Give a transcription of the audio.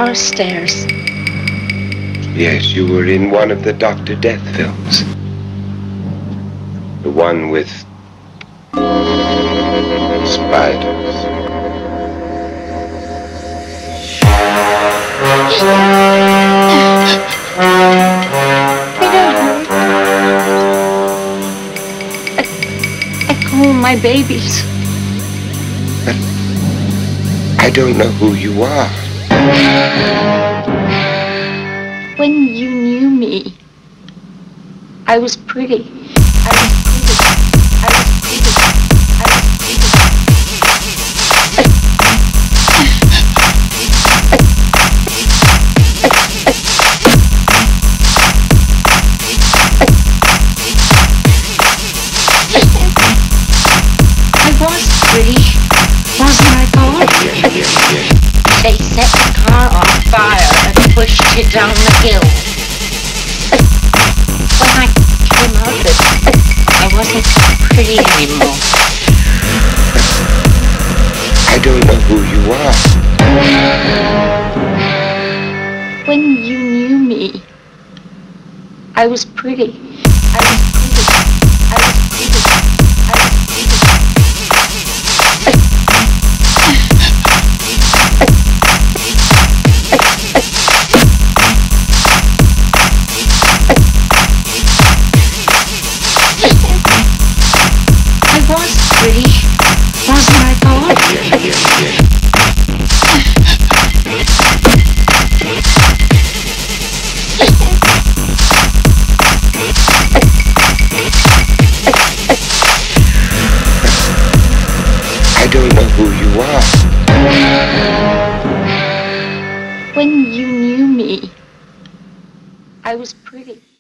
Carstairs. Yes, you were in one of the Dr. Death films. The one with spiders. I call my babies. But I don't know who you are. When you knew me, I was pretty. Wasn't I, God? They set the car on fire and pushed you down the hill. When I came out of it, I wasn't pretty anymore. I don't know who you are. When you knew me, I was pretty. Wasn't I, God? I don't know who you are. When you knew me, I was pretty.